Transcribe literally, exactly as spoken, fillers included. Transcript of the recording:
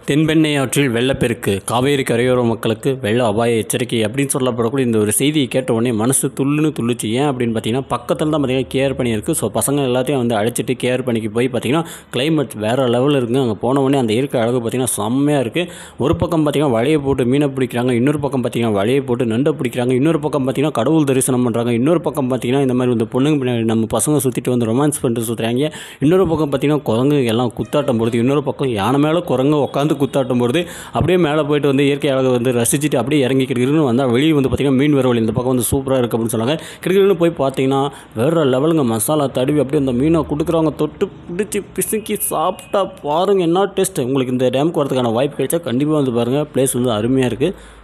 தென்பெண்ணை ஆற்றில் வெள்ளப்பெருக்கு, காவேரி கரையோர மக்களுக்கு வெள்ள அபாய எச்சரிக்கை அப்படின்னு சொல்லப்படக்கூடிய இந்த ஒரு செய்தியை கேட்ட உடனே மனசு துள்ளுன்னு துள்ளுச்சு. ஏன் அப்படின்னு பார்த்தீங்கன்னா, பக்கத்தில் தான் பார்த்தீங்கன்னா கேஆர் பண்ணி இருக்குது. ஸோ பசங்க எல்லாத்தையும் வந்து அழைச்சிட்டு கேஆர் பண்ணிக்கு போய் பார்த்தீங்கன்னா கிளைமேட் வேறு லெவலில் இருக்குங்க. அங்கே போன உடனே அந்த இயற்கை அழகு பார்த்தீங்கன்னா செம்மையாக இருக்குது. ஒரு பக்கம் பார்த்தீங்கன்னா வலையை போட்டு மீனை பிடிக்கிறாங்க, இன்னொரு பக்கம் பார்த்தீங்கன்னா வலையை போட்டு நண்டை பிடிக்கிறாங்க, இன்னொரு பக்கம் பார்த்தீங்கன்னா கடவுள் தரிசனம் பண்ணுறாங்க, இன்னொரு பக்கம் பார்த்தீங்கன்னா இந்த மாதிரி வந்து பொண்ணுங்க பின்னாடி நம்ம பசங்க சுற்றிட்டு வந்து ரொமான்ஸ் பண்ணிட்டு சுற்றுறாங்க, இன்னொரு பக்கம் பார்த்தீங்கன்னா குரங்கு எல்லாம் குத்தாட்டம் போடுது, இன்னொரு பக்கம் யானை மேலே குரங்கு உட்காந்து குத்தாட்டம் போடுது. அப்படியே மேலே போயிட்டு வந்து இயற்கை அழகை வந்து ரசிச்சுட்டு அப்படியே இறங்கி கிடக்குன்னு வந்தால் வெளியே வந்து பார்த்திங்கன்னா மீன் வரவழி இந்த பக்கம் வந்து சூப்பராக இருக்குது அப்படின்னு சொன்னாங்க. கிடக்குன்னு போய் பார்த்தீங்கன்னா வேறு லெவலுங்க, மசாலா தடவி அப்படியே அந்த மீனை கொடுக்குறவங்க தொட்டு பிடிச்சி பிசுக்கி சாப்பிட்டா பாருங்கள் என்ன டேஸ்ட்டு. உங்களுக்கு இந்த டேமுக்கு வரதுக்கான வாய்ப்பு கிடைச்சா கண்டிப்பாக வந்து பாருங்கள். ப்ளேஸ் வந்து அருமையாக இருக்குது.